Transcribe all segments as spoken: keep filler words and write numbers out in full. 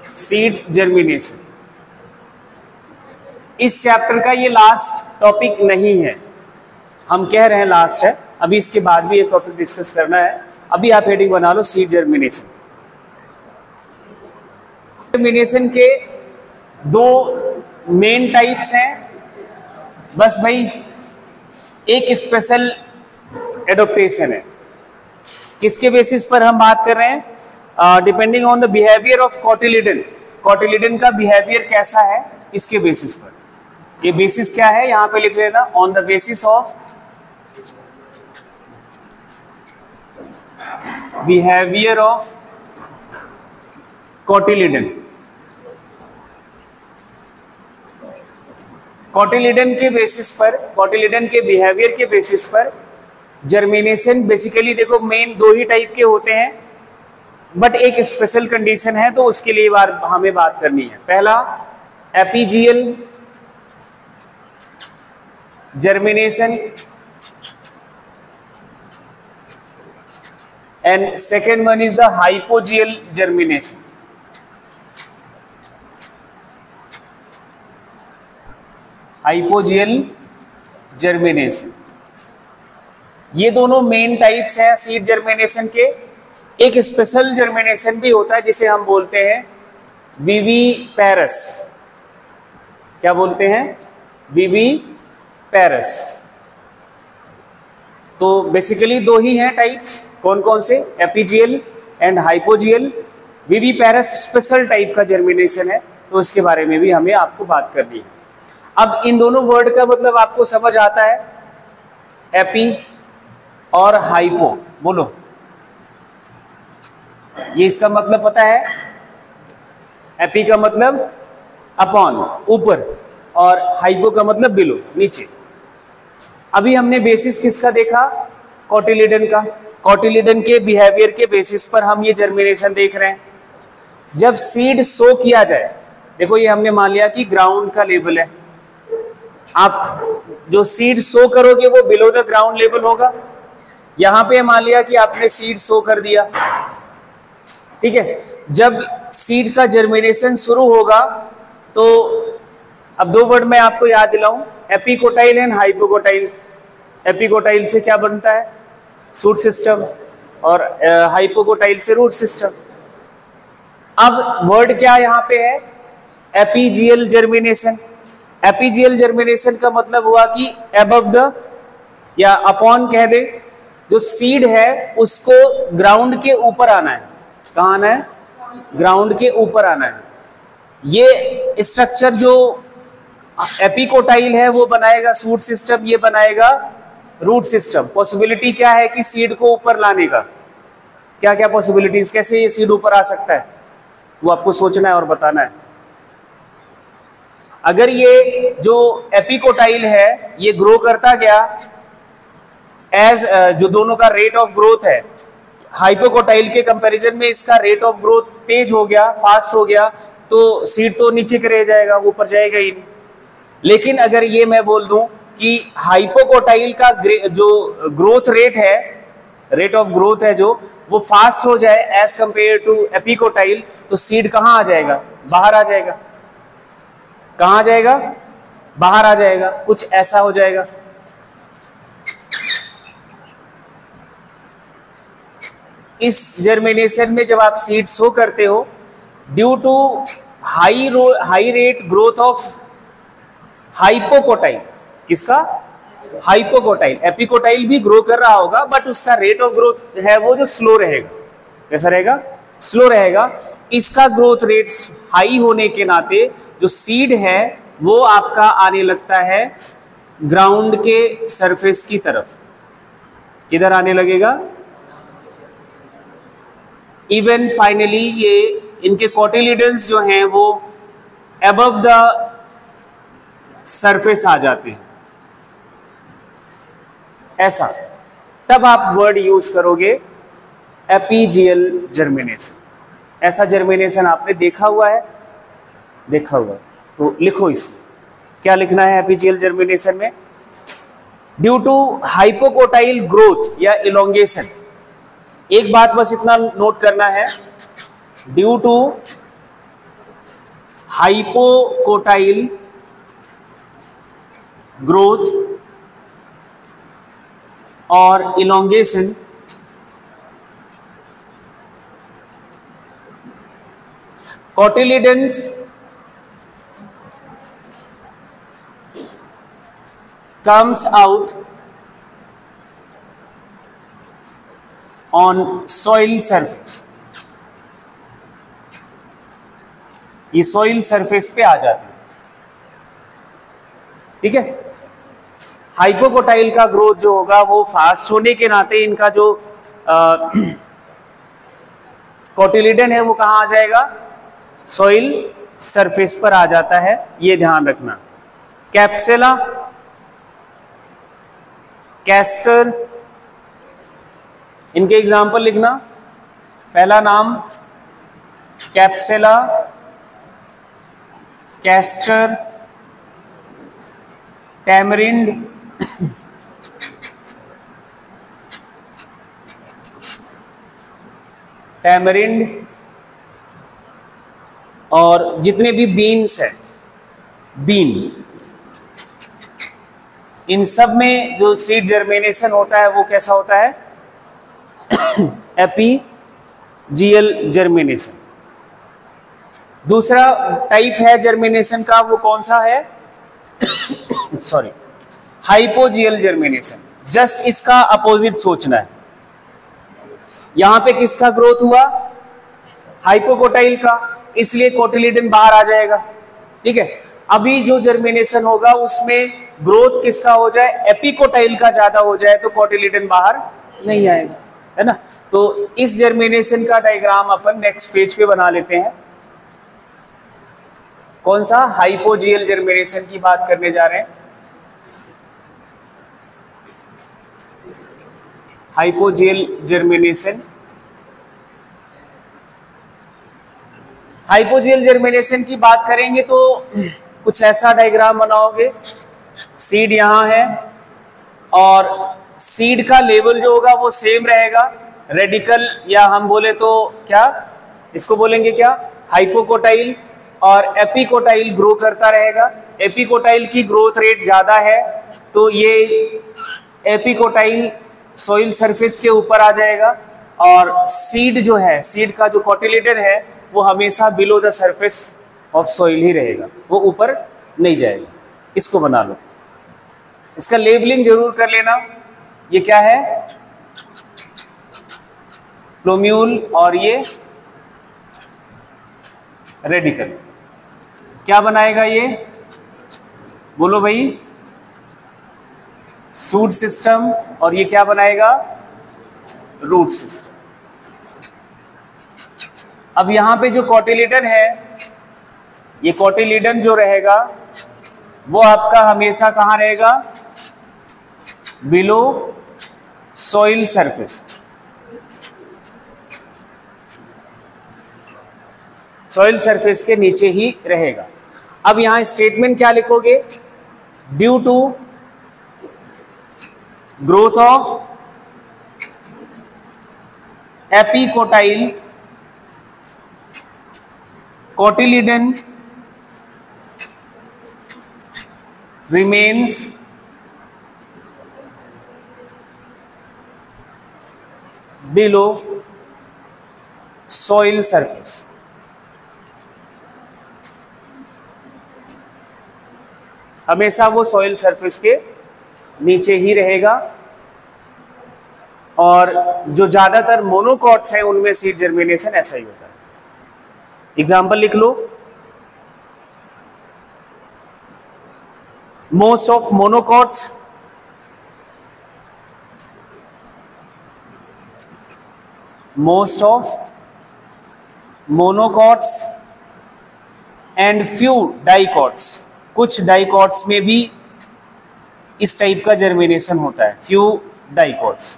Seed germination. इस chapter का ये लास्ट टॉपिक नहीं है, हम कह रहे हैं लास्ट है, अभी इसके बाद भी एक टॉपिक डिस्कस करना है। अभी आप हेडिंग बना लो सीड जर्मिनेशन। जर्मिनेशन के दो मेन टाइप्स हैं, बस भाई एक स्पेशल एडोप्टेशन है। किसके बेसिस पर हम बात कर रहे हैं? Depending on the behaviour of cotyledon. Cotyledon का बिहेवियर कैसा है इसके बेसिस पर। ये बेसिस क्या है यहां पे लिख लेना, on the basis of behaviour of cotyledon. Cotyledon के बेसिस पर, कॉटिलिडन के बिहेवियर के बेसिस पर जर्मिनेशन बेसिकली देखो मेन दो ही टाइप के होते हैं, बट एक स्पेशल कंडीशन है तो उसके लिए बार हमें बात करनी है। पहला epigeal germination and second one is the hypogeal germination. Hypogeal germination, ये दोनों मेन टाइप्स हैं सीड जर्मिनेशन के। एक स्पेशल जर्मिनेशन भी होता है जिसे हम बोलते हैं विविपैरस। क्या बोलते हैं? विविपैरस। तो बेसिकली दो ही हैं टाइप्स, कौन कौन से? Epigeal and hypogeal. Viviparous special type का जर्मिनेशन है, तो इसके बारे में भी हमें आपको बात करनी है। अब इन दोनों वर्ड का मतलब आपको समझ आता है? एपी और हाइपो, बोलो ये इसका मतलब पता है? एपी का मतलब अपॉन, ऊपर, और हाइपो का मतलब बिलो, नीचे। अभी हमने बेसिस किसका देखा? कॉटिलिडन का। कॉटिलिडन के बिहेवियर के बेसिस पर हम ये जर्मिनेशन देख रहे हैं। जब सीड सो किया जाए, देखो ये हमने मान लिया कि ग्राउंड का लेवल है, आप जो सीड सो करोगे वो बिलो द ग्राउंड लेवल होगा। यहां पे मान लिया कि आपने सीड सो कर दिया, ठीक है। जब सीड का जर्मिनेशन शुरू होगा तो अब दो वर्ड मैं आपको याद दिलाऊं, एपिकोटाइल एंड हाइपोकोटाइल। एपिकोटाइल से क्या बनता है? शूट सिस्टम, और हाइपोकोटाइल से रूट सिस्टम। अब वर्ड क्या यहां पे है? Epigeal germination. एपीजियल जर्मिनेशन का मतलब हुआ कि अबव द या अपॉन कह दे, जो सीड है उसको ग्राउंड के ऊपर आना है। कहाँ आना है? ग्राउंड के ऊपर आना है। ये स्ट्रक्चर जो एपिकोटाइल है वो बनाएगा शूट सिस्टम, ये बनाएगा रूट सिस्टम। पॉसिबिलिटी क्या है कि सीड को ऊपर लाने का? क्या क्या पॉसिबिलिटीज, कैसे ये सीड ऊपर आ सकता है, वो आपको सोचना है और बताना है। अगर ये जो एपिकोटाइल है ये ग्रो करता गया, एज जो दोनों का रेट ऑफ ग्रोथ है, हाइपोकोटाइल के कंपैरिजन में इसका रेट ऑफ ग्रोथ तेज हो गया, फास्ट हो गया, तो सीड तो नीचे के रह जाएगा, ऊपर जाएगा ही नहीं। लेकिन अगर ये मैं बोल दूं कि हाइपोकोटाइल का जो ग्रोथ रेट है, रेट ऑफ ग्रोथ है जो, वो फास्ट हो जाए एज कंपेयर टू एपिकोटाइल, तो सीड कहाँ आ जाएगा? बाहर आ जाएगा। कहाँ आ जाएगा? बाहर आ जाएगा। कुछ ऐसा हो जाएगा। इस जर्मिनेशन में जब आप सीड सो करते हो, due to high high rate growth of hypocotyl, किसका? हाइपोकोटाइल। एपिकोटाइल भी ग्रो कर रहा होगा, बट उसका रेट ऑफ ग्रोथ है वो जो स्लो रहेगा। कैसा रहेगा? स्लो रहेगा। इसका ग्रोथ रेट हाई होने के नाते जो सीड है वो आपका आने लगता है ग्राउंड के सरफेस की तरफ। किधर आने लगेगा? इवन फाइनली ये इनके कॉटिलिडन्स जो हैं वो अबव द सरफेस आ जाते हैं, ऐसा। तब आप वर्ड यूज करोगे एपीजियल जर्मिनेशन। ऐसा जर्मिनेशन आपने देखा हुआ है? देखा हुआ है तो लिखो इसमें क्या लिखना है एपीजियल जर्मिनेशन में? ड्यू टू हाइपोकोटाइल ग्रोथ या इलोंगेशन। एक बात बस इतना नोट करना है, ड्यू टू हाइपोकोटाइल ग्रोथ और elongation cotyledons comes out on soil surface. ये soil surface पे आ जाते हैं, ठीक है। हाइपोकोटाइल का ग्रोथ जो होगा वो फास्ट होने के नाते इनका जो कोटिलिडन है वो कहाँ आ जाएगा, सॉइल सरफेस पर आ जाता है, ये ध्यान रखना। कैप्सुला, कैस्टर, इनके एग्जाम्पल लिखना। पहला नाम कैप्सुला, कैस्टर, टैमरिंड, टैमरिंड और जितने भी बीन्स हैं, बीन, इन सब में जो सीड जर्मिनेशन होता है वो कैसा होता है, एपीजियल जर्मिनेशन। दूसरा टाइप है जर्मिनेशन का, वो कौन सा है, सॉरी, हाइपोजियल जर्मिनेशन। जस्ट इसका अपोजिट सोचना है। यहां पे किसका ग्रोथ हुआ, हाइपोकोटाइल का, इसलिए कोटिलिडन बाहर आ जाएगा, ठीक है। अभी जो जर्मिनेशन होगा उसमें ग्रोथ किसका हो जाए, एपिकोटाइल का ज्यादा हो जाए तो कोटिलिडन बाहर नहीं आएगा, है ना। तो इस जर्मिनेशन का डायग्राम अपन नेक्स्ट पेज पे बना लेते हैं। कौन सा, हाइपोजियल जर्मिनेशन की बात करने जा रहे हैं। हाइपोजियल जर्मिनेशन, हाइपोजियल जर्मिनेशन की बात करेंगे तो कुछ ऐसा डायग्राम बनाओगे। सीड यहाँ है और सीड का लेवल जो होगा वो सेम रहेगा। रेडिकल या हम बोले तो क्या इसको बोलेंगे, क्या, हाइपोकोटाइल, और एपिकोटाइल ग्रो करता रहेगा। एपिकोटाइल की ग्रोथ रेट ज्यादा है तो ये एपिकोटाइल सॉइल सरफेस के ऊपर आ जाएगा, और सीड जो है, सीड का जो कोटिलिडन है वो हमेशा below the surface of soil ही रहेगा, वो ऊपर नहीं जाएगा। इसको बना लो, इसका लेबलिंग जरूर कर लेना। ये क्या है, प्लोम्यूल, और ये रेडिकल। क्या बनाएगा ये, बोलो भाई, शूट सिस्टम, और ये क्या बनाएगा, रूट सिस्टम। अब यहां पे जो कोटिलिडन है, ये कोटिलिडन जो रहेगा वो आपका हमेशा कहां रहेगा, below soil surface, soil surface के नीचे ही रहेगा। अब यहां स्टेटमेंट क्या लिखोगे, due to growth of epicotyl cotyledon remains below soil surface. हमेशा वो सॉइल सरफेस के नीचे ही रहेगा, और जो ज्यादातर मोनोकॉट्स हैं उनमें सीड जर्मिनेशन ऐसा ही होता है। एग्जाम्पल लिख लो, most of monocots most of monocots and few dicots, कुछ डाइकॉट्स में भी इस टाइप का जर्मिनेशन होता है, few dicots।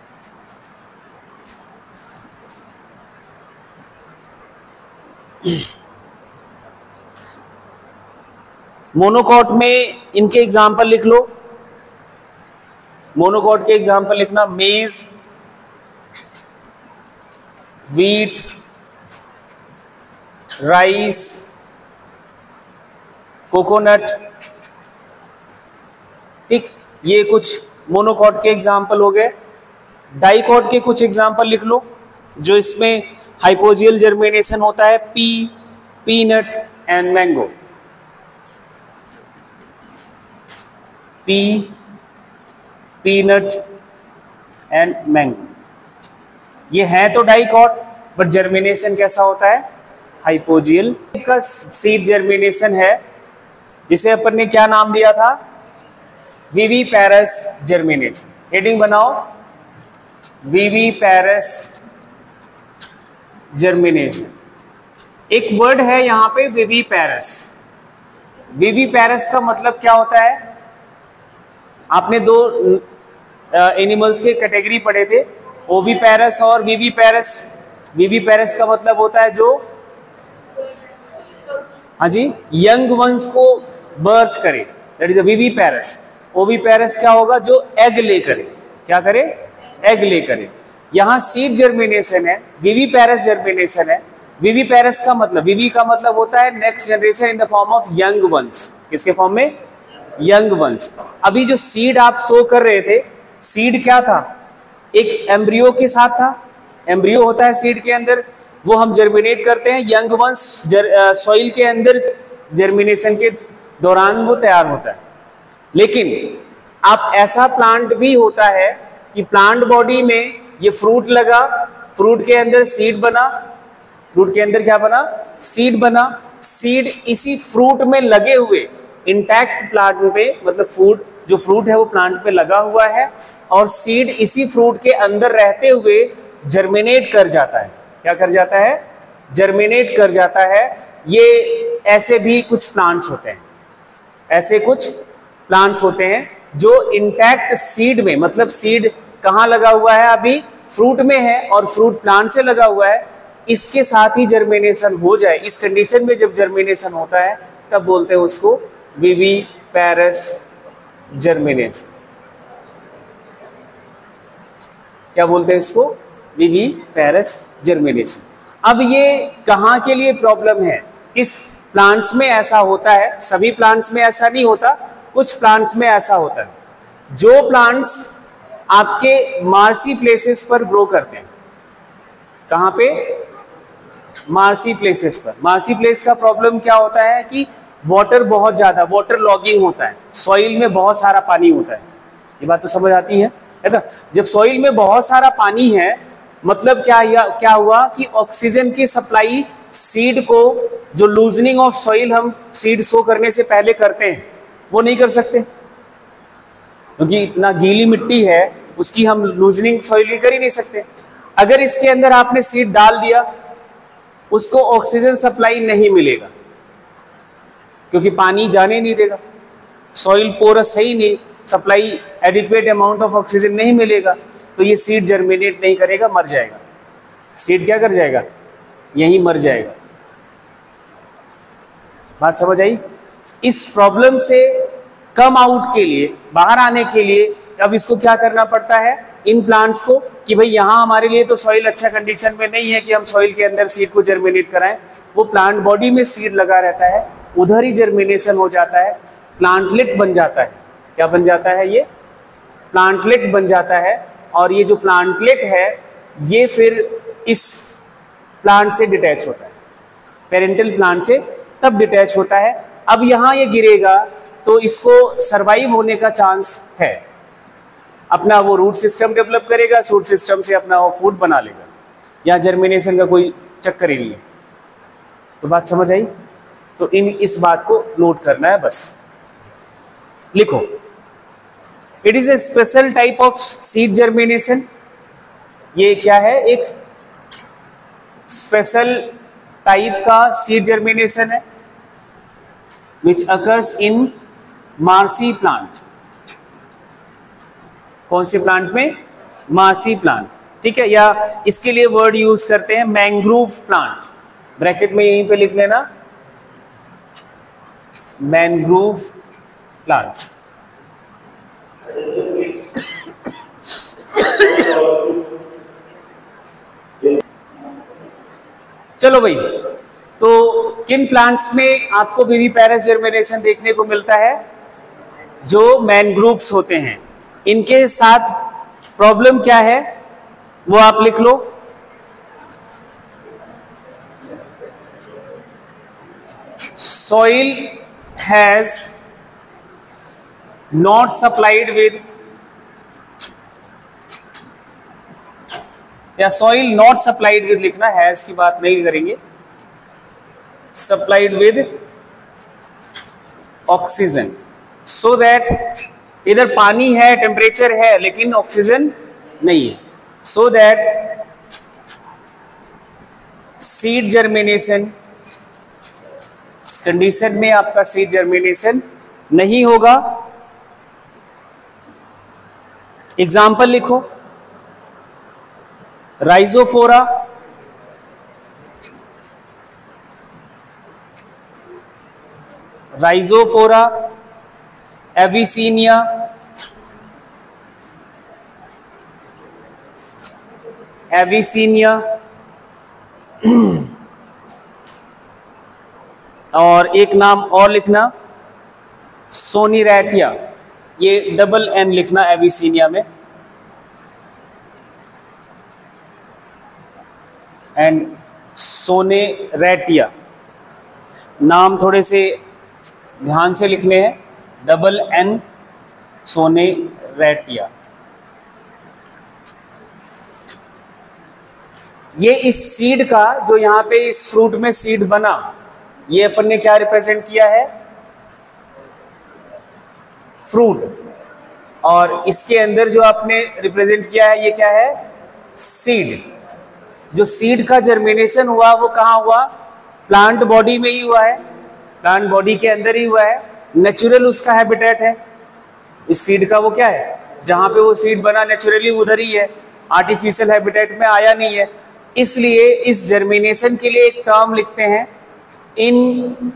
मोनोकॉट में इनके एग्जाम्पल लिख लो। मोनोकॉट के एग्जाम्पल लिखना, मेज, व्हीट, राइस, कोकोनट, ठीक। ये कुछ मोनोकॉट के एग्जाम्पल हो गए। डाइकॉट के कुछ एग्जाम्पल लिख लो जो इसमें हाइपोजियल जर्मिनेशन होता है, pea, peanut and mango. Pea, peanut and mango, ये है तो डाइकॉट, बट जर्मिनेशन कैसा होता है? हाइपोजियल का सीड जर्मिनेशन है, जिसे अपन ने क्या नाम दिया था? Viviparous germination. हेडिंग बनाओ, विविपैरस जर्मिनेशन। एक वर्ड है यहां पे विविपैरस। विविपैरस का मतलब क्या होता है? आपने दो एनिमल्स के कैटेगरी पढ़े थे, ओविपैरस और विविपैरस। विविपैरस का मतलब होता है जो, हाँ जी, यंग वंस को बर्थ करे, that is a viviparous. Oviparous क्या होगा? जो एग ले करे। क्या करे? एग ले करे। यहां सीड जर्मिनेशन है, विविपैरस जर्मिनेशन है। विविपैरस का मतलब, विवि का मतलब होता है next generation in the form of young ones. किसके फॉर्म में? Young ones. अभी जो सीड आप सो कर रहे थे, सीड क्या था? एक एम्ब्रियो के साथ था। एम्ब्रियो होता है सीड के अंदर, वो हम जर्मिनेट करते हैं, यंग वंस सॉइल के अंदर जर्मिनेशन के दौरान वो तैयार होता है। लेकिन आप ऐसा प्लांट भी होता है कि प्लांट बॉडी में ये फ्रूट लगा, फ्रूट के अंदर सीड बना, फ्रूट के अंदर क्या बना? सीड बना। सीड इसी फ्रूट में लगे हुए इंटैक्ट प्लांट पे, मतलब फ्रूट, जो फ्रूट है वो प्लांट पे लगा हुआ है, और सीड इसी फ्रूट के अंदर रहते हुए जर्मिनेट कर जाता है। क्या कर जाता है? जर्मिनेट कर जाता है। ये ऐसे भी कुछ प्लांट्स होते हैं, ऐसे कुछ प्लांट्स होते हैं जो इंटैक्ट सीड में, मतलब सीड कहाँ लगा हुआ है? अभी फ्रूट में है और फ्रूट प्लांट से लगा हुआ है, इसके साथ ही जर्मिनेशन हो जाए। इस कंडीशन में जब जर्मिनेशन होता है तब बोलते हैं उसको विविपैरस जर्मिनेशन। क्या बोलते हैं इसको? Viviparous germination. अब ये कहाँ के लिए प्रॉब्लम है? किस प्लांट्स में ऐसा होता है? सभी प्लांट्स में ऐसा नहीं होता, कुछ प्लांट्स में ऐसा होता है। जो प्लांट्स आपके मार्सी प्लेसेस पर ग्रो करते हैं, कहाँ पे? मार्सी प्लेसेस पर। मार्सी प्लेस का प्रॉब्लम क्या होता है कि वाटर बहुत ज्यादा, वाटर लॉगिंग होता है, सॉइल में बहुत सारा पानी होता है। ये बात तो समझ आती है, है ना? जब सॉइल में बहुत सारा पानी है, मतलब क्या या, क्या हुआ कि ऑक्सीजन की सप्लाई सीड को, जो लूजनिंग ऑफ सॉइल हम सीड सो करने से पहले करते हैं, वो नहीं कर सकते, क्योंकि इतना गीली मिट्टी है, उसकी हम लूजनिंग सॉइल कर ही नहीं सकते। अगर इसके अंदर आपने सीड डाल दिया, उसको ऑक्सीजन सप्लाई नहीं मिलेगा, क्योंकि पानी जाने नहीं देगा, सॉइल पोरस है ही नहीं, supply adequate amount of oxygen नहीं मिलेगा, तो ये सीड जर्मिनेट नहीं करेगा, मर जाएगा। सीड क्या कर जाएगा? यहीं मर जाएगा। बात समझ आई? इस प्रॉब्लम से कम आउट के लिए, बाहर आने के लिए, अब इसको क्या करना पड़ता है इन प्लांट्स को कि भाई यहाँ हमारे लिए तो सॉइल अच्छा कंडीशन में नहीं है कि हम सॉइल के अंदर सीड को जर्मिनेट कराएं। वो प्लांट बॉडी में सीड लगा रहता है, उधर ही जर्मिनेशन हो जाता है, प्लांटलेट बन जाता है। क्या बन जाता है? ये प्लांटलेट बन जाता है। और ये जो प्लांटलेट है ये फिर इस प्लांट से डिटैच होता है, पेरेंटल प्लांट से तब डिटैच होता है। अब यहाँ ये गिरेगा तो इसको सरवाइव होने का चांस है, अपना वो रूट सिस्टम डेवलप करेगा, रूट सिस्टम से अपना वो फूड बना लेगा। यहाँ जर्मिनेशन का कोई चक्कर ही नहीं है। तो बात समझ आई? तो इन इस बात को नोट करना है, बस लिखो। It is a special type of seed germination. ये क्या है? एक स्पेशल टाइप का सीड जर्मिनेशन है which occurs in marshy plant. कौन से प्लांट में? मार्सी प्लांट, ठीक है। या इसके लिए वर्ड यूज करते हैं मैंग्रोव प्लांट, ब्रैकेट में यहीं पे लिख लेना, मैंग्रोव प्लांट्स। चलो भाई, तो किन प्लांट्स में आपको विविपेरस जर्मिनेशन देखने को मिलता है? जो मैनग्रूव्स होते हैं। इनके साथ प्रॉब्लम क्या है वो आप लिख लो। Soil has not supplied with, या सॉइल नॉट सप्लाइड विद लिखना, हैज की बात नहीं करेंगे, supplied with oxygen, so that इधर पानी है, टेम्परेचर है, लेकिन ऑक्सीजन नहीं है, सो दैट सीड जर्मिनेशन, इस कंडीशन में आपका सीड जर्मिनेशन नहीं होगा। एग्जाम्पल लिखो, राइजोफोरा, राइजोफोरा, एविसीनिया, एविसीनिया और एक नाम और लिखना, सोनीरेटिया, ये डबल एन लिखना एविसीनिया में, एंड सोनेरेटिया। नाम थोड़े से ध्यान से लिखने हैं, डबल एन, सोनेरेटिया। ये इस सीड का, जो यहाँ पे इस फ्रूट में सीड बना, ये अपन ने क्या रिप्रेजेंट किया है? फ्रूट। और इसके अंदर जो आपने रिप्रेजेंट किया है ये क्या है? सीड। जो सीड का जर्मिनेशन हुआ वो कहाँ हुआ? प्लांट बॉडी में ही हुआ है, प्लांट बॉडी के अंदर ही हुआ है, नेचुरल उसका हैबिटेट है। इस सीड का वो क्या है? जहाँ पे वो सीड बना नेचुरली उधर ही है, आर्टिफिशियल हैबिटेट में आया नहीं है। इसलिए इस जर्मिनेशन के लिए एक टर्म लिखते हैं, इन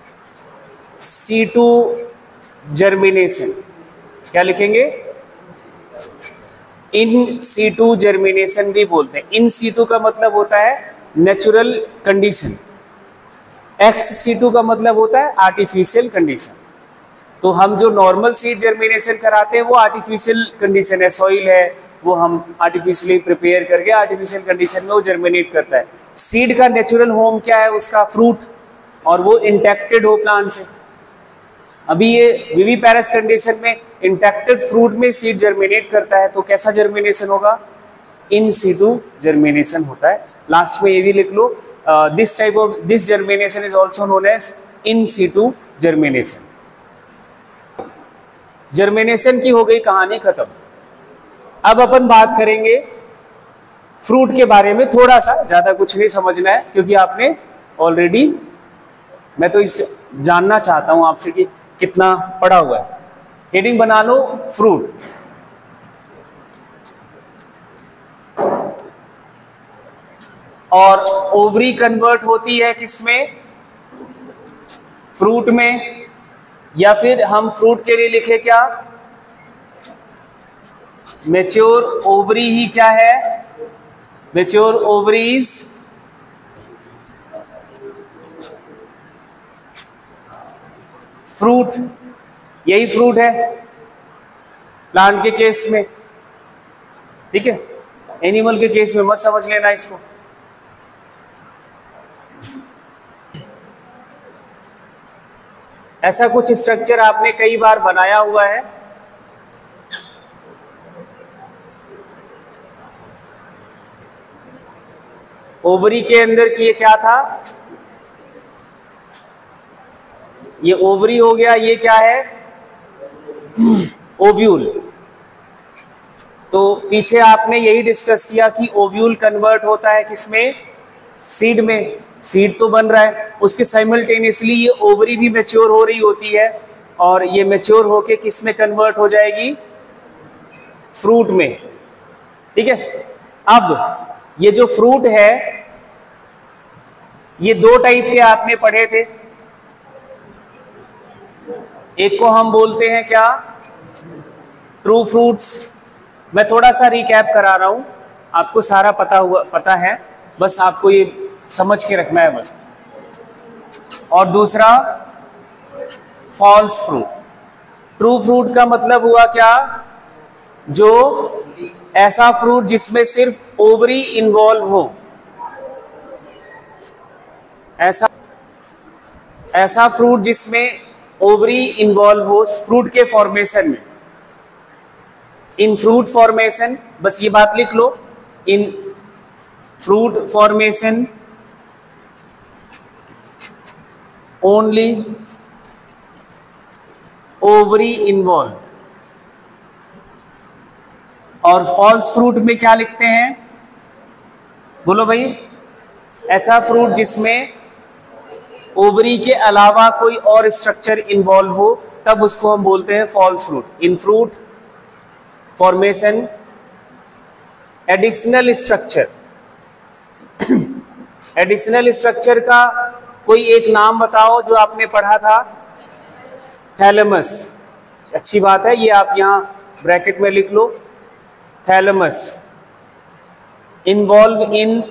सीटू जर्मिनेशन। क्या लिखेंगे? इन सीटू जर्मिनेशन भी बोलते हैं। इन सीटू का मतलब होता है नेचुरल कंडीशन, एक्स सीटू का मतलब होता है आर्टिफिशियल कंडीशन। तो हम जो नॉर्मल सीड जर्मिनेशन कराते हैं वो आर्टिफिशियल कंडीशन है, सॉइल है, वो हम आर्टिफिशियली प्रिपेयर करके आर्टिफिशियल कंडीशन में वो जर्मिनेट करता है। सीड का नेचुरल होम क्या है? उसका फ्रूट, और वो इंटैक्टेड हो प्लांट से। अभी ये विविपेरस कंडीशन में इंटैक्टेड फ्रूट में सीड जर्मिनेट करता है, तो कैसा जर्मिनेशन होगा? इन सीटू जर्मिनेशन होता है। लास्ट में ये भी लिख लो, this type of this germination is also known as in situ germination. Germination की हो गई कहानी खत्म। अब अपन बात करेंगे फ्रूट के बारे में, थोड़ा सा, ज्यादा कुछ नहीं समझना है क्योंकि आपने ऑलरेडी, मैं तो इस जानना चाहता हूं आपसे कि कितना पढ़ा हुआ है। हेडिंग बना लो, फ्रूट। और ओवरी कन्वर्ट होती है किसमें? फ्रूट में। या फिर हम फ्रूट के लिए लिखे क्या? मैच्योर ओवरी ही क्या है? Mature ovaries fruit. यही फ्रूट है प्लांट के केस में, ठीक है। एनिमल के केस में मत समझ लेना इसको। ऐसा कुछ स्ट्रक्चर आपने कई बार बनाया हुआ है। ओवरी के अंदर की ये क्या था? ये ओवरी हो गया, ये क्या है? ओव्यूल। तो पीछे आपने यही डिस्कस किया कि ओव्यूल कन्वर्ट होता है किसमें? सीड में। सीड तो बन रहा है, उसके साइमल्टेनियसली ये ओवरी भी मैच्योर हो रही होती है, और ये मैच्योर होके किस में कन्वर्ट हो जाएगी? फ्रूट में, ठीक है। अब ये जो फ्रूट है, ये दो टाइप के आपने पढ़े थे। एक को हम बोलते हैं क्या? True fruits. मैं थोड़ा सा रिकैप करा रहा हूं, आपको सारा पता हुआ पता है, बस आपको ये समझ के रखना है बस। और दूसरा फॉल्स फ्रूट। ट्रू फ्रूट का मतलब हुआ क्या, जो ऐसा फ्रूट जिसमें सिर्फ ओवरी इन्वॉल्व हो, ऐसा ऐसा फ्रूट जिसमें ओवरी इन्वॉल्व हो फ्रूट के फॉर्मेशन में। इन फ्रूट फॉर्मेशन, बस ये बात लिख लो, in fruit formation only ovary involve. और फॉल्स फ्रूट में क्या लिखते हैं, बोलो भाई, ऐसा फ्रूट जिसमें ओवरी के अलावा कोई और स्ट्रक्चर इन्वॉल्व हो, तब उसको हम बोलते हैं false fruit. In fruit formation additional structure, additional structure का कोई एक नाम बताओ जो आपने पढ़ा था। थैलेमस, अच्छी बात है, ये आप यहां ब्रैकेट में लिख लो। Thalamus involve in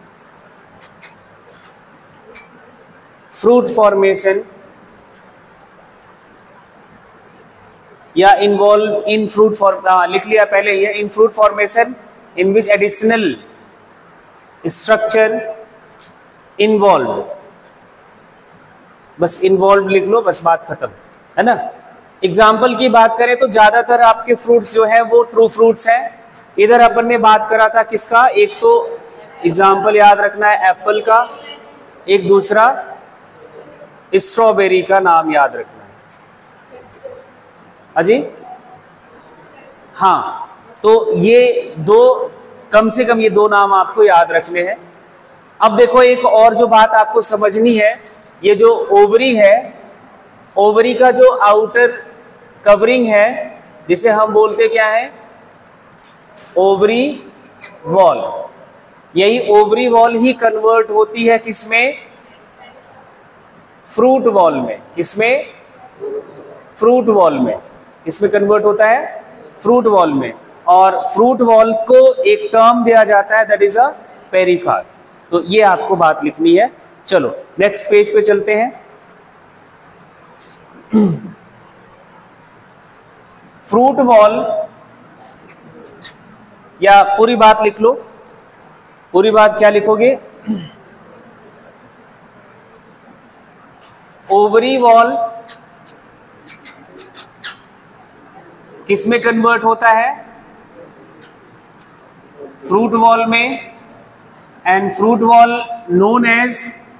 fruit formation या इन्वॉल्व इन फ्रूट फॉर्म, लिख लिया पहले ये, in fruit formation in which additional structure involve. बस इन्वॉल्व लिख लो, बस बात खत्म, है ना। एग्जाम्पल की बात करें तो ज्यादातर आपके फ्रूट्स जो है वो ट्रू फ्रूट्स हैं। इधर अपन ने बात करा था किसका, एक तो एग्जाम्पल याद रखना है एप्पल का, एक दूसरा स्ट्रॉबेरी का नाम याद रखना है। अजी हाँ, तो ये दो, कम से कम ये दो नाम आपको याद रखने हैं। अब देखो एक और जो बात आपको समझनी है, ये जो ओवरी है, ओवरी का जो आउटर कवरिंग है जिसे हम बोलते क्या है, ओवरी वॉल। यही ओवरी वॉल ही कन्वर्ट होती है किसमें, फ्रूट वॉल में। किसमें, फ्रूट वॉल में। किसमें कन्वर्ट होता है, फ्रूट वॉल में। और फ्रूट वॉल को एक टर्म दिया जाता है, दैट इज अ पेरिकार्प। तो ये आपको बात लिखनी है। चलो नेक्स्ट पेज पे चलते हैं। फ्रूट वॉल, या पूरी बात लिख लो, पूरी बात क्या लिखोगे, ओवरी वॉल किसमें कन्वर्ट होता है, फ्रूट वॉल में। And fruit wall known as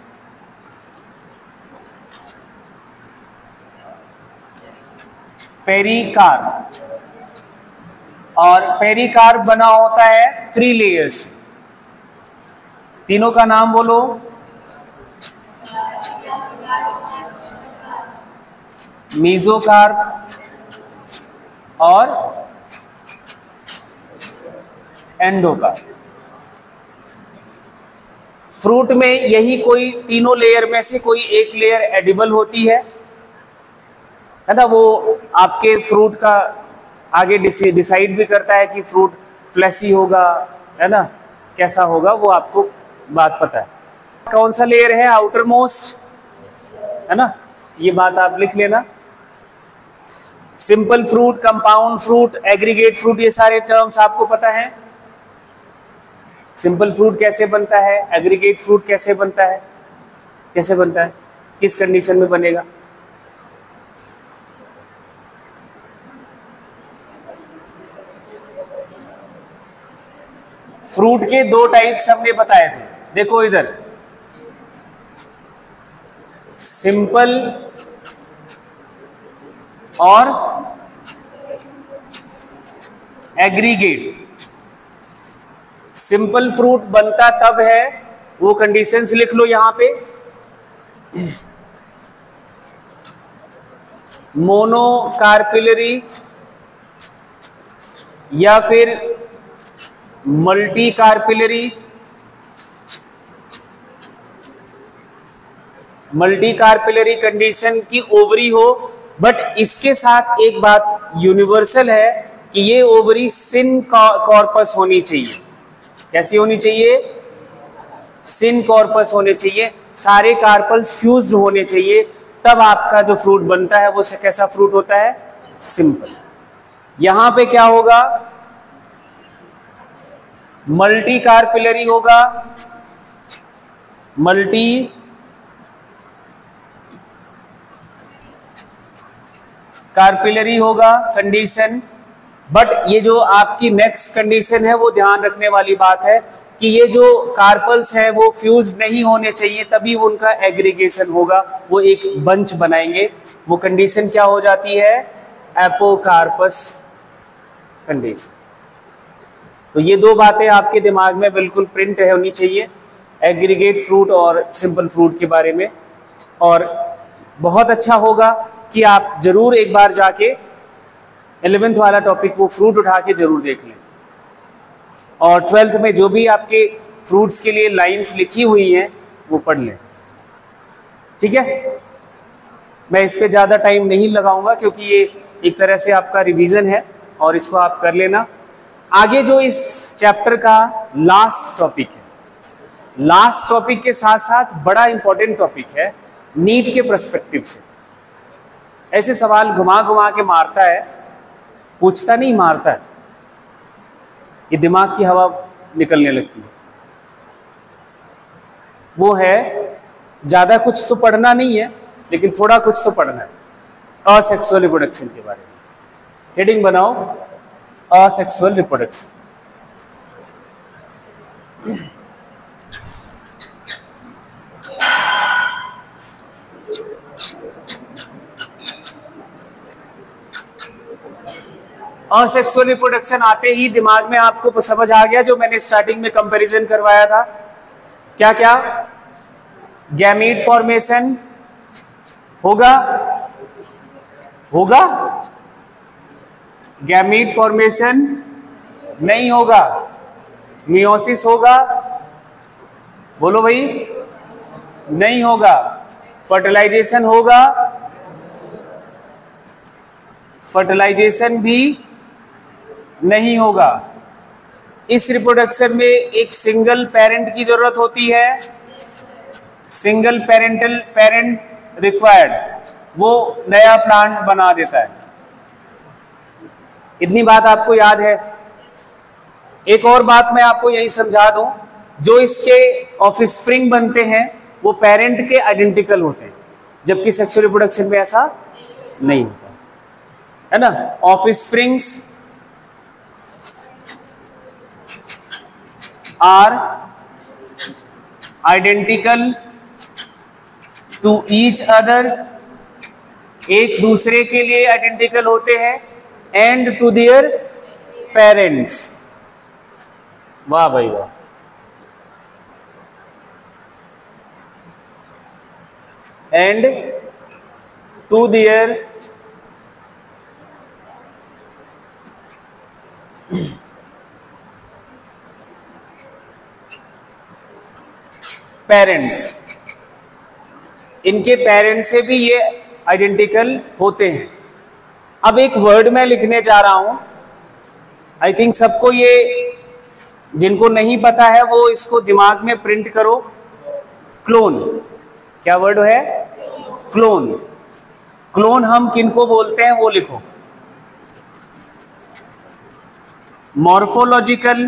pericarp. और पेरिकार्प बना होता है थ्री लेयर्स। तीनों का नाम बोलो, मीजोकार्प और एंडोकार्प। फ्रूट में यही कोई तीनों लेयर में से कोई एक लेयर एडिबल होती है, है ना। वो आपके फ्रूट का आगे डिसाइड भी करता है कि फ्रूट फ्लैशी होगा, है ना, कैसा होगा, वो आपको बात पता है। कौन सा लेयर है, आउटर मोस्ट, है ना, ये बात आप लिख लेना। Simple fruit, compound fruit, aggregate fruit, ये सारे टर्म्स आपको पता है। सिंपल फ्रूट कैसे बनता है, एग्रीगेट फ्रूट कैसे बनता है, कैसे बनता है, किस कंडीशन में बनेगा। फ्रूट के दो टाइप्स हमने बताए थे, देखो इधर, सिंपल और एग्रीगेट। सिंपल फ्रूट बनता तब है, वो कंडीशंस लिख लो यहां पे, मोनोकार्पिलरी या फिर multi carpellary. Multi carpellary condition की ओवरी हो, बट इसके साथ एक बात यूनिवर्सल है कि ये ओवरी सिन कॉर्पस होनी चाहिए। कैसी होनी चाहिए, सिन कॉर्पस होने चाहिए। सारे कार्पल्स फ्यूज्ड होने चाहिए, तब आपका जो फ्रूट बनता है वो कैसा फ्रूट होता है? सिंपल। यहां पे क्या होगा? मल्टी कार्पिलरी होगा, मल्टी कार्पिलरी होगा कंडीशन। बट ये जो आपकी नेक्स्ट कंडीशन है वो ध्यान रखने वाली बात है कि ये जो कार्पल्स है वो फ्यूज नहीं होने चाहिए, तभी उनका एग्रीगेशन होगा, वो एक बंच बनाएंगे। वो कंडीशन क्या हो जाती है? Apocarpous condition. तो ये दो बातें आपके दिमाग में बिल्कुल प्रिंट होनी चाहिए, एग्रीगेट फ्रूट और सिंपल फ्रूट के बारे में। और बहुत अच्छा होगा कि आप जरूर एक बार जाके इलेवेंथ वाला टॉपिक वो फ्रूट उठा के जरूर देख लें, और ट्वेल्थ में जो भी आपके फ्रूट्स के लिए लाइंस लिखी हुई हैं वो पढ़ लें। ठीक है, मैं इस पे ज़्यादा टाइम नहीं लगाऊंगा क्योंकि ये एक तरह से आपका रिवीजन है और इसको आप कर लेना। आगे जो इस चैप्टर का लास्ट टॉपिक है, लास्ट टॉपिक के साथ साथ बड़ा इंपॉर्टेंट टॉपिक है नीट के पर्सपेक्टिव से। ऐसे सवाल घुमा घुमा के मारता है, पूछता नहीं मारता है, ये दिमाग की हवा निकलने लगती है। वो है ज्यादा कुछ तो पढ़ना नहीं है, लेकिन थोड़ा कुछ तो पढ़ना है। असेक्सुअल रिप्रोडक्शन के बारे में हेडिंग बनाओ, असेक्सुअल रिप्रोडक्शन। असेक्सुअल रिप्रोडक्शन आते ही दिमाग में आपको समझ आ गया जो मैंने स्टार्टिंग में कंपैरिजन करवाया था। क्या क्या? गैमीट फॉर्मेशन होगा, होगा गैमीट फॉर्मेशन नहीं होगा, मियोसिस होगा, बोलो भाई, नहीं होगा। फर्टिलाइजेशन होगा, फर्टिलाइजेशन भी नहीं होगा। इस रिप्रोडक्शन में एक सिंगल पेरेंट की जरूरत होती है, सिंगल पेरेंटल पेरेंट रिक्वायर्ड, वो नया प्लांट बना देता है। इतनी बात आपको याद है? एक और बात मैं आपको यही समझा दूं, जो इसके ऑफस्प्रिंग बनते हैं वो पेरेंट के आइडेंटिकल होते हैं, जबकि सेक्सुअल रिप्रोडक्शन में ऐसा नहीं होता है ना। Offsprings are identical to each other, एक दूसरे के लिए आइडेंटिकल होते हैं, एंड टू देयर पेरेंट्स। वाह भाई वाह। And to their parents. इनके पेरेंट्स से भी ये आइडेंटिकल होते हैं। अब एक वर्ड मैं लिखने जा रहा हूं, आई थिंक सबको ये, जिनको नहीं पता है वो इसको दिमाग में प्रिंट करो। क्लोन। क्या वर्ड है? क्लोन। क्लोन हम किनको बोलते हैं वो लिखो। Morphological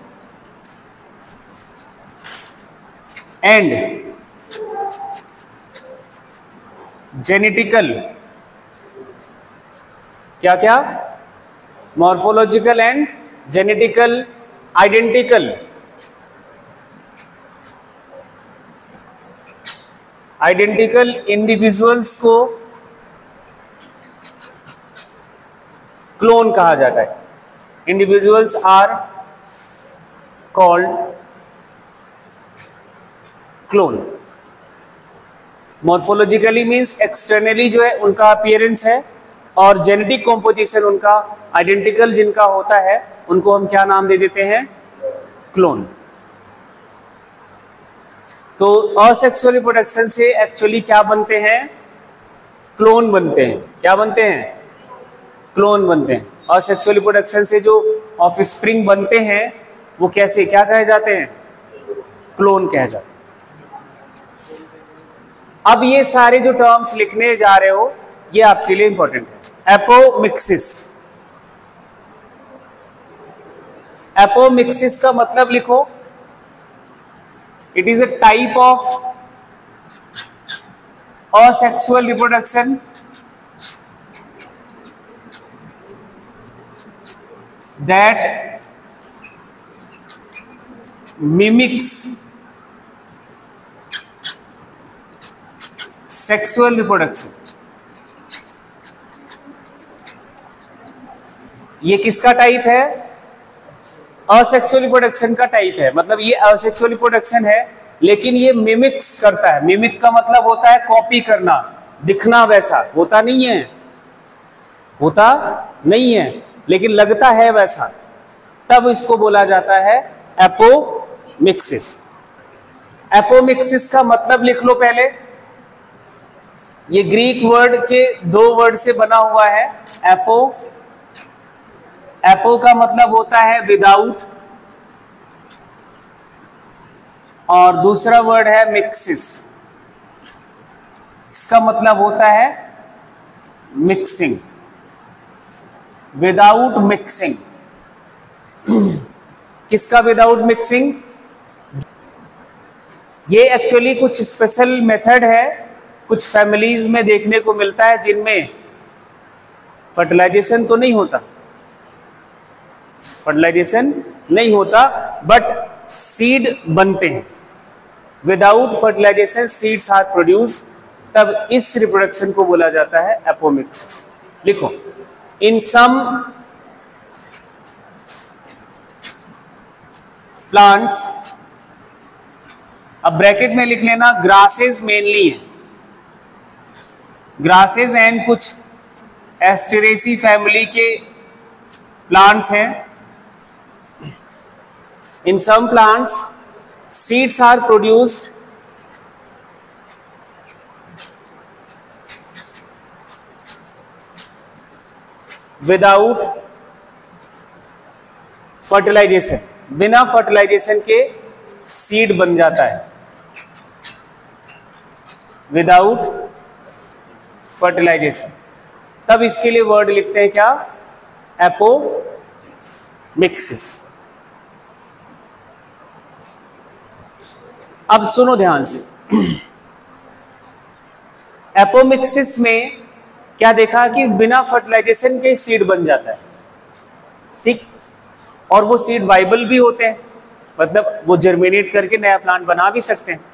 and genetical. क्या क्या? Morphological and genetical identical. Identical individuals को क्लोन कहा जाता है। Individuals are called clone. Morphologically means externally जो है उनका अपीयरेंस है, और जेनेटिक कॉम्पोजिशन उनका आइडेंटिकल जिनका होता है उनको हम क्या नाम दे देते हैं? क्लोन। तो असेक्सुअल रिप्रोडक्शन से एक्चुअली क्या बनते हैं? क्लोन बनते हैं। क्या बनते हैं? क्लोन बनते हैं। असेक्सुअल रिप्रोडक्शन से जो ऑफस्प्रिंग बनते हैं वो कैसे, क्या कहे जाते हैं? क्लोन कहे जाते हैं। अब ये सारे जो टर्म्स लिखने जा रहे हो ये आपके लिए इंपॉर्टेंट है। एपोमिक्सिस, एपोमिक्सिस का मतलब लिखो, it is a type of asexual reproduction that mimics sexual reproduction। ये किसका टाइप है? असेक्सुअल रिप्रोडक्शन का टाइप है। मतलब ये असेक्सुअल रिप्रोडक्शन है लेकिन ये मिमिक्स करता है। मिमिक का मतलब होता है कॉपी करना, दिखना वैसा, होता नहीं है, होता नहीं है लेकिन लगता है वैसा, तब इसको बोला जाता है एपोमिक्सिस। एपोमिक्सिस का मतलब लिख लो पहले, ये ग्रीक वर्ड के दो वर्ड से बना हुआ है। एपो, एपो का मतलब होता है विदाउट और दूसरा वर्ड है मिक्सिस, इसका मतलब होता है मिक्सिंग, विदाउट मिक्सिंग। किसका विदाउट मिक्सिंग? ये एक्चुअली कुछ स्पेशल मेथड है, कुछ फैमिलीज में देखने को मिलता है जिनमें फर्टिलाइजेशन तो नहीं होता, फर्टिलाइजेशन नहीं होता बट सीड बनते हैं। Without fertilization seeds are produce, तब इस रिप्रोडक्शन को बोला जाता है एपोमिक्सिस। लिखो, इन सम प्लांट्स, अब ब्रैकेट में लिख लेना ग्रासेस मेनली है, ग्रासेस एंड कुछ एस्टेरेसी फैमिली के प्लांट्स हैं। In some plants, seeds are produced without fertilization, बिना फर्टिलाइजेशन के सीड बन जाता है, विदाउट फर्टिलाइजेशन। तब इसके लिए वर्ड लिखते हैं क्या? एपोमिक्सिस। अब सुनो ध्यान से, एपोमिक्सिस में क्या देखा कि बिना फर्टिलाइजेशन के सीड बन जाता है, ठीक, और वो सीड वाइबल भी होते हैं, मतलब वो जर्मिनेट करके नया प्लांट बना भी सकते हैं।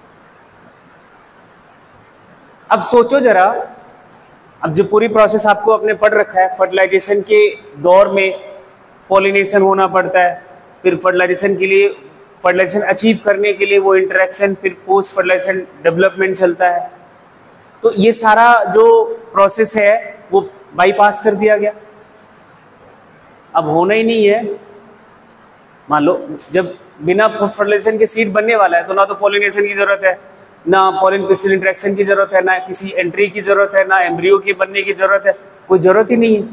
अब सोचो जरा, अब जो पूरी प्रोसेस आपको अपने पढ़ रखा है, फर्टिलाइजेशन के दौर में पॉलिनेशन होना पड़ता है, फिर फर्टिलाइजेशन के लिए फर्टिलाइजेशन अचीव करने के लिए वो इंटरेक्शन, फिर पोस्ट फर्टिलाइजेशन डेवलपमेंट चलता है। तो ये सारा जो प्रोसेस है वो बाईपास कर दिया गया, अब होना ही नहीं है। मान लो जब बिना फर्टिलाइजेशन के सीड बनने वाला है तो ना तो पॉलिनेशन की जरूरत है, ना पॉलिन पिस्टिल इंटरेक्शन की जरूरत है, ना किसी एंट्री की जरूरत है, ना एम्ब्रियो के बनने की जरूरत है, कोई जरूरत ही नहीं है।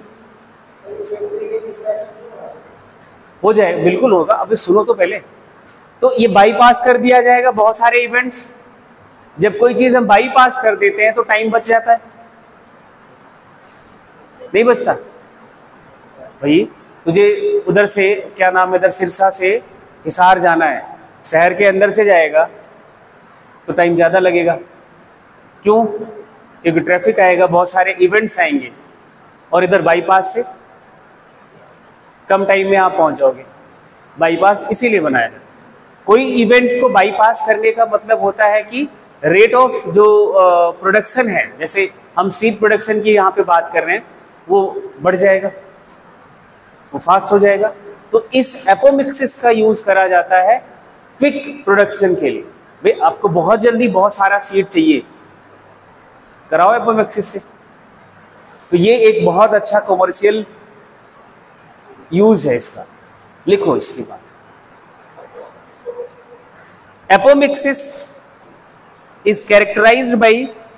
हो जाए, बिल्कुल होगा। अभी सुनो तो पहले, तो ये बाईपास कर दिया जाएगा बहुत सारे इवेंट्स। जब कोई चीज हम बाईपास कर देते हैं तो टाइम बच जाता है, नहीं बचता? भाई तुझे उधर से क्या नाम है, इधर सिरसा से हिसार जाना है, शहर के अंदर से जाएगा तो टाइम ज़्यादा लगेगा। क्यों? क्योंकि ट्रैफिक आएगा, बहुत सारे इवेंट्स आएंगे, और इधर बाईपास से कम टाइम में आप पहुंच जाओगे। बाईपास इसीलिए बनाया है। कोई इवेंट्स को बाईपास करने का मतलब होता है कि रेट ऑफ जो प्रोडक्शन है, जैसे हम सीड प्रोडक्शन की यहाँ पे बात कर रहे हैं, वो बढ़ जाएगा, वो फास्ट हो जाएगा। तो इस एपोमिक्सिस का यूज करा जाता है क्विक प्रोडक्शन के लिए। भाई आपको बहुत जल्दी बहुत सारा सीड चाहिए, कराओ एपोमिक्सिस से। तो ये एक बहुत अच्छा कमर्शियल यूज है इसका। लिखो इसकी बात। Apomixis is characterized by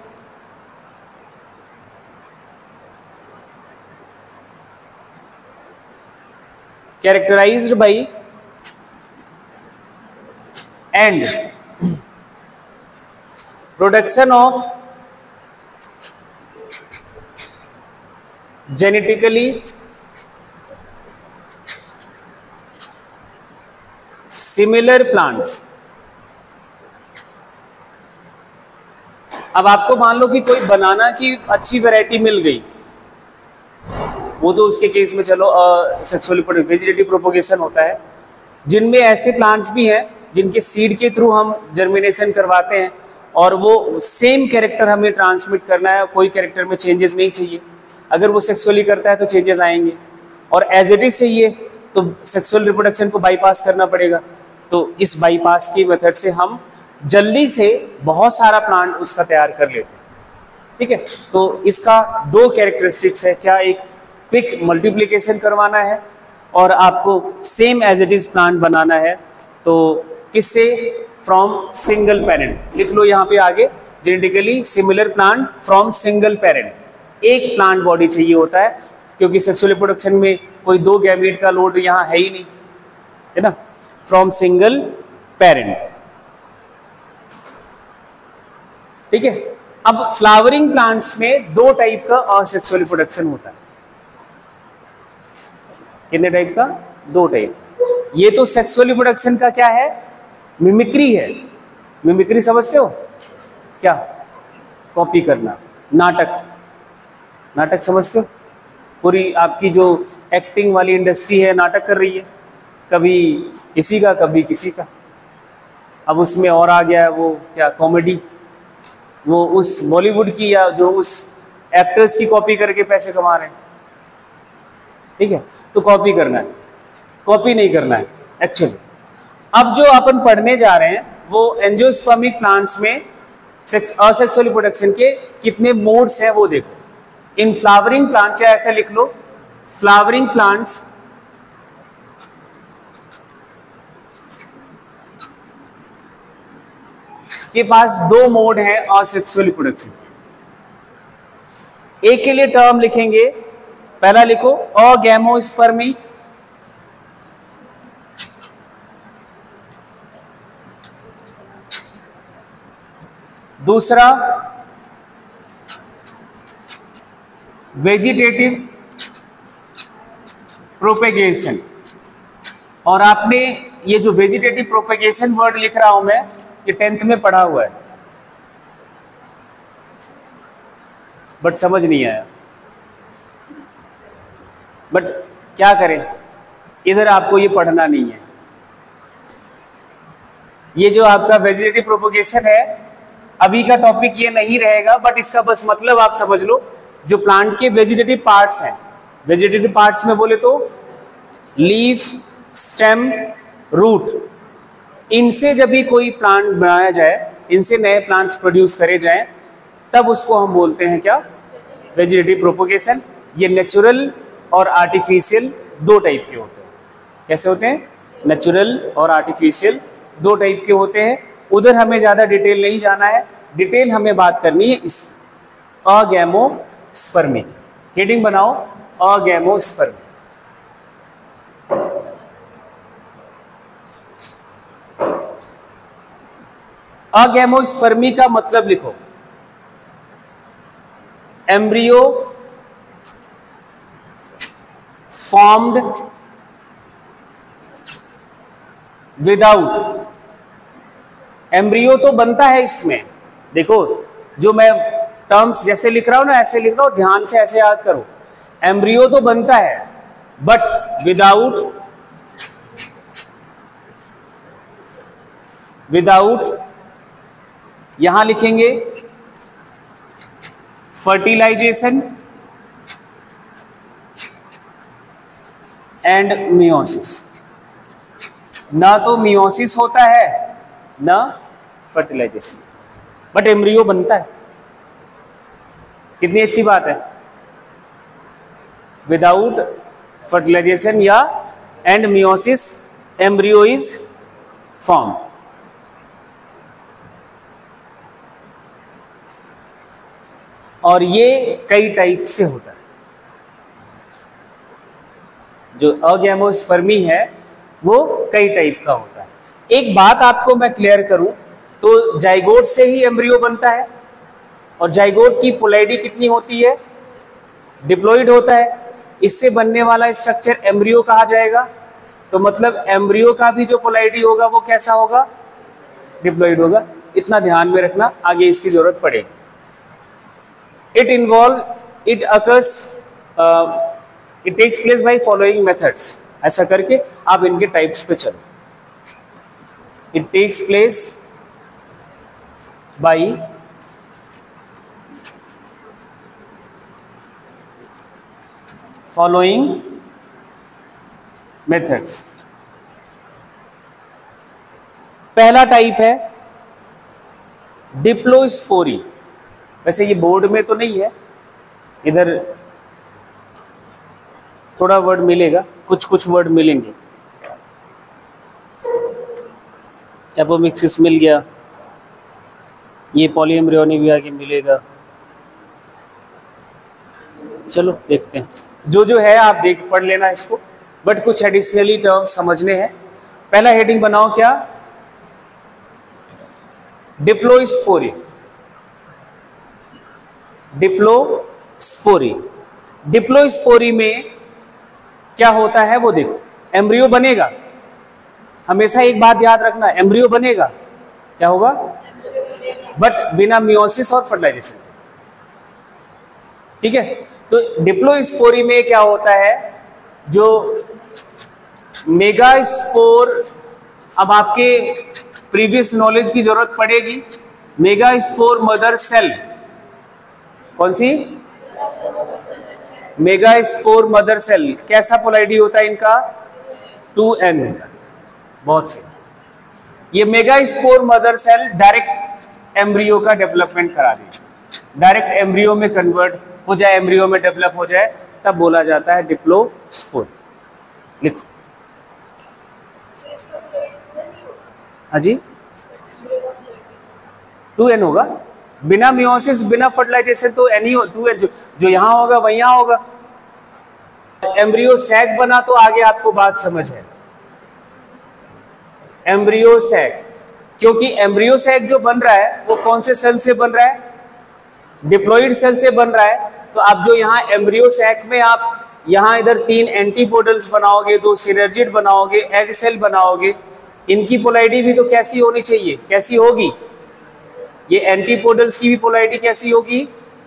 characterized by and production of genetically similar plants. अब आपको मान लो कि कोई बनाना की अच्छी वैरायटी मिल गई, वो तो उसके केस में चलो सेक्सुअली वेजिटेटिव प्रोपोगेशन होता है। जिनमें ऐसे प्लांट्स भी हैं जिनके सीड के थ्रू हम जर्मिनेशन करवाते हैं और वो सेम कैरेक्टर हमें ट्रांसमिट करना है, कोई कैरेक्टर में चेंजेस नहीं चाहिए। अगर वो सेक्सुअली करता है तो चेंजेस आएंगे, और एज इट इज चाहिए तो सेक्सुअल रिप्रोडक्शन को बाईपास करना पड़ेगा। तो इस बाईपास की मेथड से हम जल्दी से बहुत सारा प्लांट उसका तैयार कर लेते हैं, ठीक है। तो इसका दो कैरेक्टरिस्टिक्स है, क्या, एक क्विक मल्टीप्लिकेशन करवाना है और आपको same as it is plant बनाना है। तो किससे? From single parent. लिख लो यहाँ पे आगे, genetically similar plant from single parent. एक प्लांट बॉडी चाहिए होता है, क्योंकि सेक्सुअल रिप्रोडक्शन में कोई दो गैमेट का लोड यहाँ है ही नहीं, है ना। फ्रॉम सिंगल पेरेंट, ठीक है। अब फ्लावरिंग प्लांट्स में दो टाइप का असेक्सुअल रिप्रोडक्शन होता है। कितने टाइप का? दो टाइप। ये तो सेक्सुअल रिप्रोडक्शन का क्या है? मिमिक्री है। मिमिक्री समझते हो क्या? कॉपी करना, नाटक। नाटक समझते हो? पूरी आपकी जो एक्टिंग वाली इंडस्ट्री है नाटक कर रही है, कभी किसी का कभी किसी का। अब उसमें और आ गया है वो क्या, कॉमेडी। वो उस बॉलीवुड की या जो उस एक्टर्स की कॉपी करके पैसे कमा रहे हैं, ठीक है। तो कॉपी करना है, कॉपी नहीं करना है एक्चुअली। अब जो अपन पढ़ने जा रहे हैं वो एंजियोस्पर्मिक प्लांट्स में सेक्स असेक्सुअल रिप्रोडक्शन के कितने मोड्स हैं वो देखो। इन फ्लावरिंग प्लांट्स, या ऐसे लिख लो, फ्लावरिंग प्लांट्स के पास दो मोड हैं असेक्सुअल रिप्रोडक्शन। एक के लिए टर्म लिखेंगे, पहला लिखो अगैमोस्पर्मी, दूसरा वेजिटेटिव प्रोपेगेशन। और आपने ये जो वेजिटेटिव प्रोपेगेशन वर्ड लिख रहा हूं मैं, ये टेंथ में पढ़ा हुआ है, बट समझ नहीं आया। बट क्या करें, इधर आपको ये पढ़ना नहीं है। ये जो आपका वेजिटेटिव प्रोपेगेशन है, अभी का टॉपिक ये नहीं रहेगा, बट इसका बस मतलब आप समझ लो। जो प्लांट के वेजिटेटिव पार्ट्स हैं, वेजिटेटिव पार्ट्स में बोले तो लीफ, स्टेम, रूट, इनसे जब भी कोई प्लांट बनाया जाए, इनसे नए प्लांट्स प्रोड्यूस करे जाएं, तब उसको हम बोलते हैं क्या? Vegetative propagation. ये नेचुरल और आर्टिफिशियल दो टाइप के होते हैं। कैसे होते हैं? नेचुरल और आर्टिफिशियल दो टाइप के होते हैं। उधर हमें ज़्यादा डिटेल नहीं जाना है, डिटेल हमें बात करनी है इस अगैमोस्पर्मी। हेडिंग बनाओ, अगैमोस्पर्मी। अगैमोस्पर्मी का मतलब लिखो, एम्ब्रियो फॉर्म्ड विदाउट। एम्ब्रियो तो बनता है इसमें, देखो जो मैं टर्म्स जैसे लिख रहा हूं ना, ऐसे लिख रहा हूं, ध्यान से ऐसे याद करो। एम्ब्रियो तो बनता है, बट विदाउट विदाउट यहां लिखेंगे फर्टिलाइजेशन एंड मियोसिस। ना तो मियोसिस होता है ना फर्टिलाइजेशन, बट एम्ब्रियो बनता है। कितनी अच्छी बात है। विदाउट फर्टिलाइजेशन या and meiosis embryo is form. और ये कई टाइप से होता है। जो अगैमोस्पर्मी है वो कई टाइप का होता है। एक बात आपको मैं क्लियर करूं, तो जाइगोट से ही एम्ब्रियो बनता है, और जाइगोट की पोलैरिटी कितनी होती है? डिप्लॉइड होता है। इससे बनने वाला स्ट्रक्चर एम्ब्रियो कहा जाएगा। तो मतलब एम्ब्रियो का भी जो पोलैरिटी होगा वो कैसा होगा? डिप्लॉइड होगा। इतना ध्यान में रखना, आगे इसकी जरूरत पड़ेगी। It involve it occurs it takes place by following methods. ऐसा करके आप इनके टाइप्स पे चलो। It takes place by following methods. पहला टाइप है डिप्लोस्पोरी। वैसे ये बोर्ड में तो नहीं है, इधर थोड़ा वर्ड मिलेगा, कुछ कुछ वर्ड मिलेंगे। एपोमिक्सिस मिल गया, ये पॉलीएम्ब्रियोनी भी आगे मिलेगा। चलो देखते हैं, जो जो है आप देख पढ़ लेना इसको, बट कुछ एडिशनली टर्म्स समझने हैं। पहला हेडिंग बनाओ क्या? डिप्लोस्पोरी। डिप्लोस्पोरी डिप्लोस्पोरी में क्या होता है वो देखो। एम्ब्रियो बनेगा, हमेशा एक बात याद रखना, एम्ब्रियो बनेगा, क्या होगा? बट बिना मियोसिस और फर्टिलाइजेशन। ठीक है, तो डिप्लोस्पोरी में क्या होता है? जो मेगास्पोर, अब आपके प्रीवियस नॉलेज की जरूरत पड़ेगी। मेगास्पोर मदर सेल, कौन सी? Megaspore mother cell. कैसा पोलैरिटी होता है इनका? Two n. बहुत सही। ये megaspore mother cell direct embryo का डेवलपमेंट करा देगी, डायरेक्ट एम्ब्रियो में कन्वर्ट हो जाए, एम्ब्रियो में डेवलप हो जाए, तब बोला जाता है डिप्लोस्पोर। लिखो। हाँ जी, टू एन होगा। बिना मियोसिस बिना फर्टिलाइजेशन तो एन ही हो, टू एन। जो, जो यहां होगा वही यहां होगा। एम्ब्रियो सैक बना तो आगे आपको बात समझ है। एम्ब्रियो सैक, क्योंकि एम्ब्रियो सैक जो बन रहा है वो कौन से सेल से बन रहा है? डिप्लॉइड सेल से बन रहा है। तो आप जो यहाँ एम्ब्रियो सैक में आप यहाँ इधर तीन एंटीपोडल्स बनाओगे, दो सिनर्जिड बनाओगे, एग सेल बनाओगे, इनकी पोलैरिटी भी तो कैसी होनी चाहिए? कैसी होगी? ये एंटीपोडल्स की भी पोलैरिटी कैसी होगी?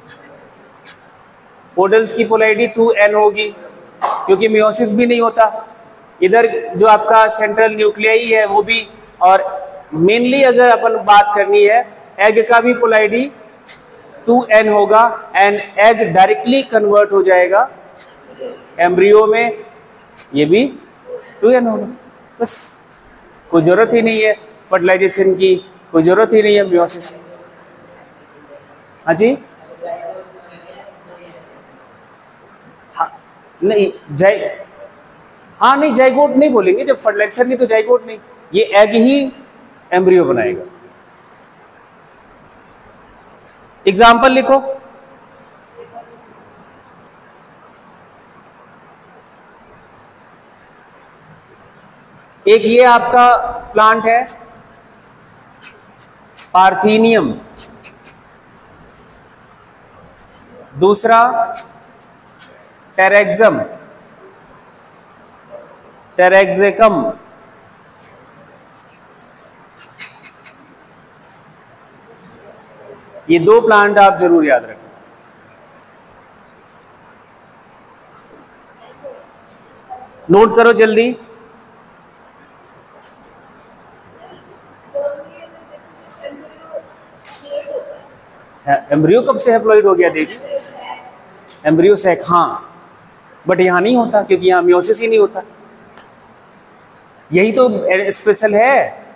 पोडल्स की पोलैरिटी टू एन होगी, क्योंकि मियोसिस भी नहीं होता। इधर जो आपका सेंट्रल न्यूक्लियाई है वो भी, और मेनली अगर अपन बात करनी है, एग का भी पोलैरिटी टू एन होगा, एंड एग डायरेक्टली कन्वर्ट हो जाएगा एम्ब्रियो में, ये भी टू एन होगा। बस, कोई जरूरत ही नहीं है फर्टिलाइजेशन की, कोई जरूरत ही नहीं है मियोसिस की। हाँ जी, हाँ नहीं जाय हाँ नहीं जाइगोट नहीं बोलेंगे, जब फर्टिलाइजेशन नहीं तो जाइगोट नहीं, ये एग ही एम्ब्रियो बनाएगा। एग्जाम्पल लिखो। एक ये आपका प्लांट है पार्थेनियम, दूसरा टेरेक्सम, टेरेक्सेकम, ये दो प्लांट आप जरूर याद रखें। नोट करो जल्दी। एम्ब्रियो कब से हैप्लॉइड हो गया देवी? एम्ब्रियो सैक, हाँ, बट यहां नहीं होता क्योंकि यहां मियोसिस ही नहीं होता। यही तो स्पेशल है।